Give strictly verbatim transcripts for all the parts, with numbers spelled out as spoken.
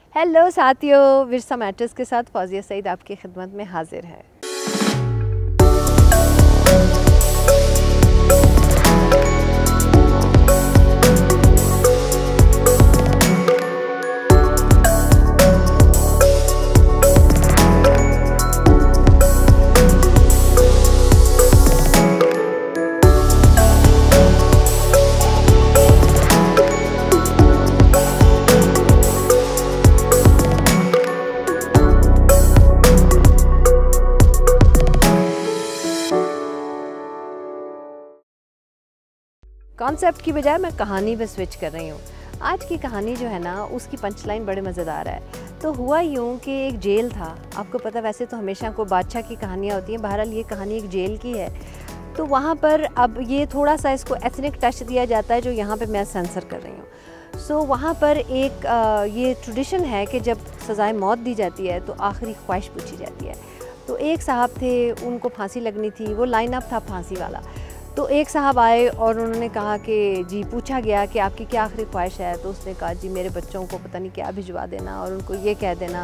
Hello साथियों, Virsa matters के साथ फौजिया सईद आपकी खिदमत में हाजिर है। कॉन्सेप्ट की बजाय मैं कहानी पे स्विच कर रही हूँ। आज की कहानी जो है ना, उसकी पंचलाइन बड़े मज़ेदार है। तो हुआ यूँ कि एक जेल था। आपको पता, वैसे तो हमेशा को बादशाह की कहानियाँ होती हैं, बहरहाल ये कहानी एक जेल की है। तो वहाँ पर अब ये थोड़ा सा इसको एथनिक टच दिया जाता है, जो यहाँ पे मैं सेंसर कर रही हूँ। सो वहाँ पर एक आ, ये ट्रेडिशन है कि जब सज़ाए मौत दी जाती है तो आखिरी ख्वाहिश पूछी जाती है। तो एक साहब थे, उनको फांसी लगनी थी, वो लाइन अप था फांसी वाला। तो एक साहब आए और उन्होंने कहा कि जी, पूछा गया कि आपकी क्या आखिरी ख्वाहिश है। तो उसने कहा जी, मेरे बच्चों को पता नहीं क्या भिजवा देना और उनको ये कह देना।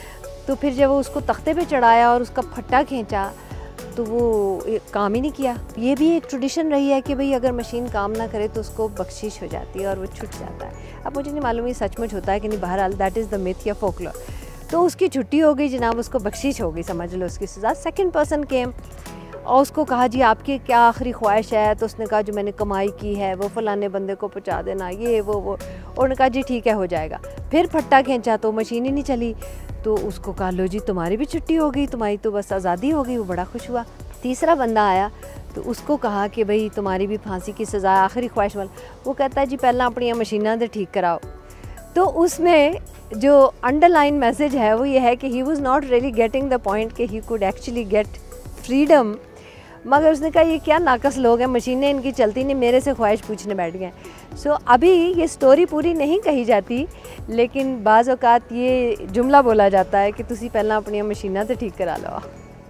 तो फिर जब वो उसको तख्ते पे चढ़ाया और उसका फट्टा खींचा तो वो काम ही नहीं किया। ये भी एक ट्रेडिशन रही है कि भाई अगर मशीन काम ना करे तो उसको बख्शिश हो जाती है और वो छूट जाता है। अब मुझे नहीं मालूम ये सचमुच होता है कि नहीं, बहरहाल दैट इज़ द मिथ या फोकलोर। तो उसकी छुट्टी हो गई जनाब, उसको बख्शिश हो गई, समझ लो उसकी सज़ा। सेकेंड पर्सन केम और उसको कहा जी आपकी क्या आखिरी ख्वाहिश है। तो उसने कहा जो मैंने कमाई की है वो फलाने बंदे को पहुंचा देना, ये वो वो और उन्होंने कहा जी ठीक है, हो जाएगा। फिर फट्टा खींचा तो मशीन ही नहीं चली। तो उसको कहा लो जी, तुम्हारी भी छुट्टी हो गई, तुम्हारी तो बस आज़ादी हो गई। वो बड़ा खुश हुआ। तीसरा बंदा आया तो उसको कहा कि भाई तुम्हारी भी फांसी की सज़ा, आखिरी ख्वाहिश वाला। वो कहता है जी पहला अपनी मशीनां तो ठीक कराओ। तो उसमें जो अंडरलाइन मैसेज है वो ये है कि he was not really getting the point कि he could actually get freedom. मगर उसने कहा ये क्या नाकस लोग हैं, मशीनें इनकी चलती नहीं, मेरे से ख्वाहिश पूछने बैठ गए। सो so, अभी ये स्टोरी पूरी नहीं कही जाती, लेकिन बाज़ औक़ात ये जुमला बोला जाता है कि तुसी पहला अपनी मशीनां तो ठीक करा लो।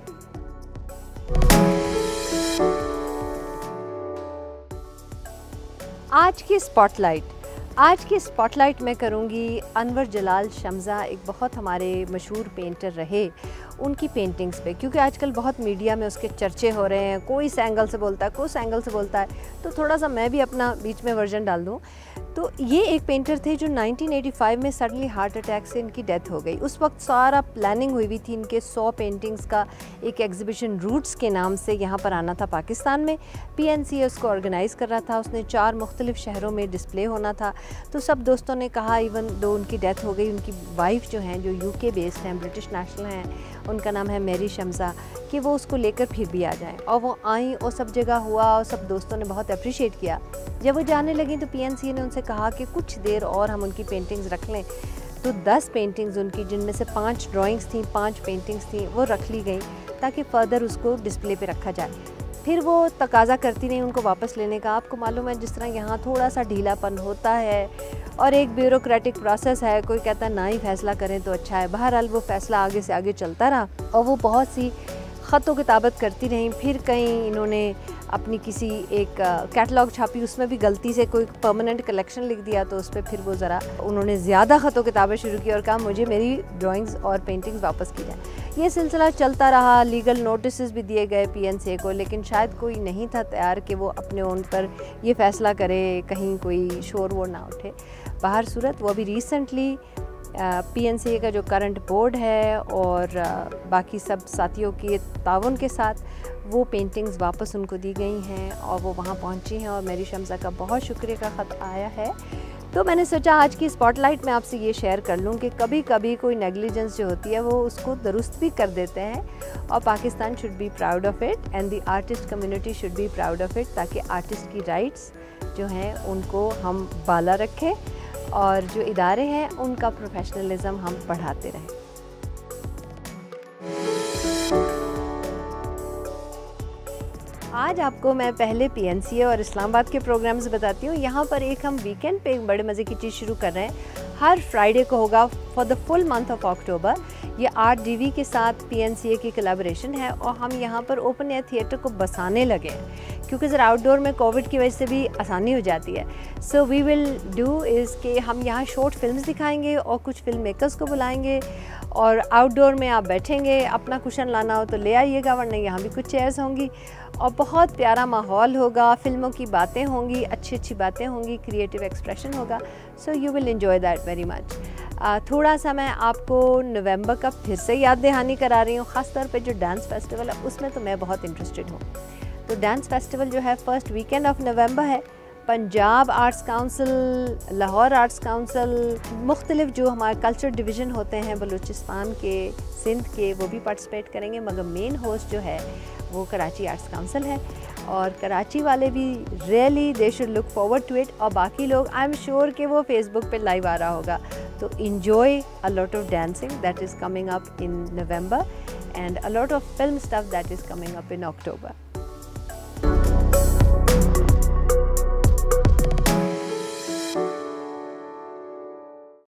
आज की स्पॉटलाइट आज की स्पॉटलाइट मैं करूँगी अनवर जलाल शमज़ा, एक बहुत हमारे मशहूर पेंटर रहे, उनकी पेंटिंग्स पे। क्योंकि आजकल बहुत मीडिया में उसके चर्चे हो रहे हैं, कोई इस एंगल से बोलता है, कोई उस एंगल से बोलता है। तो थोड़ा सा मैं भी अपना बीच में वर्जन डाल दूँ। तो ये एक पेंटर थे जो नाइनटीन एटी फाइव में सडनली हार्ट अटैक से इनकी डेथ हो गई। उस वक्त सारा प्लानिंग हुई हुई थी इनके सौ पेंटिंग्स का एक एग्जीबिशन रूट्स के नाम से यहाँ पर आना था पाकिस्तान में। पीएनसी उसको ऑर्गेनाइज़ कर रहा था, उसने चार मुख्तलिफ शहरों में डिस्प्ले होना था। तो सब दोस्तों ने कहा, इवन दो उनकी डेथ हो गई, उनकी वाइफ जो हैं, जो यूके बेस्ड हैं, ब्रिटिश नेशनल हैं, उनका नाम है मेरी शमज़ा, कि वो उसको लेकर फिर भी आ जाएं। और वो आई और सब जगह हुआ और सब दोस्तों ने बहुत अप्रिशिएट किया। जब वो जाने लगी तो पीएनसी ने उनसे कहा कि कुछ देर और हम उनकी पेंटिंग्स रख लें। तो दस पेंटिंग्स उनकी, जिनमें से पांच ड्राइंग्स थी, पांच पेंटिंग्स थी, वो रख ली गई ताकि फ़र्दर उसको डिस्प्ले पे रखा जाए। फिर वो तकाज़ा करती रही उनको वापस लेने का। आपको मालूम है जिस तरह यहाँ थोड़ा सा ढीलापन होता है और एक ब्यूरोक्रेटिक प्रोसेस है, कोई कहता है ना ही फ़ैसला करें तो अच्छा है। बहरहाल वो फ़ैसला आगे से आगे चलता रहा और वो बहुत सी ख़तों किताबत करती रहीं। फिर कहीं इन्होंने अपनी किसी एक कैटलॉग छापी, उसमें भी गलती से कोई परमानेंट कलेक्शन लिख दिया, तो उस पर फिर वो ज़रा उन्होंने ज़्यादा ख़तों किताबें शुरू की और कहा मुझे मेरी ड्राइंग्स और पेंटिंग्स वापस की जाए। ये सिलसिला चलता रहा, लीगल नोटिस भी दिए गए पीएनसी को, लेकिन शायद कोई नहीं था तैयार कि वो अपने ओन पर ये फ़ैसला करे, कहीं कोई शोर वोर ना उठे। बाहर सूरत वो अभी रिसेंटली पीएनसी का जो करंट बोर्ड है और बाकी सब साथियों के ताउन के साथ वो पेंटिंग्स वापस उनको दी गई हैं और वो वहाँ पहुँची हैं और मेरी शमज़ा का बहुत शुक्रिया का ख़त आया है। तो मैंने सोचा आज की स्पॉटलाइट में आपसे ये शेयर कर लूँ कि कभी कभी कोई नेग्लिजेंस जो होती है वो उसको दुरुस्त भी कर देते हैं और Pakistan should be proud of it and the artist community should be proud of it, ताकि आर्टिस्ट की राइट्स जो हैं उनको हम बाला रखें और जो इदारे हैं उनका प्रोफेशनलिज्म हम बढ़ाते रहें। आज आपको मैं पहले पीएनसी और इस्लामाबाद के प्रोग्राम्स बताती हूँ। यहाँ पर एक हम वीकेंड पे एक बड़े मज़े की चीज़ शुरू कर रहे हैं। हर फ्राइडे को होगा for the full month of October. ये आर्ट डीवी के साथ पीएनसीए की कोलैबोरेशन है और हम यहाँ पर ओपन एयर थिएटर को बसाने लगे हैं क्योंकि ज़रा आउटडोर में कोविड की वजह से भी आसानी हो जाती है। So we will do is कि हम यहाँ शॉर्ट फिल्म्स दिखाएंगे और कुछ फिल्म मेकर्स को बुलाएंगे और आउटडोर में आप बैठेंगे, अपना कुशन लाना हो तो ले आइएगा, वरना यहाँ भी कुछ चेयर्स होंगी और बहुत प्यारा माहौल होगा, फिल्मों की बातें होंगी, अच्छी अच्छी बातें होंगी, क्रिएटिव एक्सप्रेशन होगा। So you will enjoy that very much. थोड़ा सा मैं आपको नवंबर का फिर से याद दहानी करा रही हूँ, ख़ास तौर पे जो डांस फेस्टिवल है उसमें तो मैं बहुत इंटरेस्टेड हूँ। तो डांस फेस्टिवल जो है फर्स्ट वीकेंड ऑफ नवंबर है। Punjab arts council, Lahore arts council, मुख्तलिफ जो हमारे कल्चर डिवीज़न होते हैं बलूचिस्तान के, सिंध के, वो भी पार्टिसिपेट करेंगे, मगर मेन होस्ट जो है वो कराची आर्ट्स काउंसिल है और कराची वाले भी really they should look forward to it. और बाकी लोग आई एम श्योर कि वो फेसबुक पे लाइव आ रहा होगा। तो enjoy a lot of dancing that is coming up in November and a lot of film stuff that is coming up in October.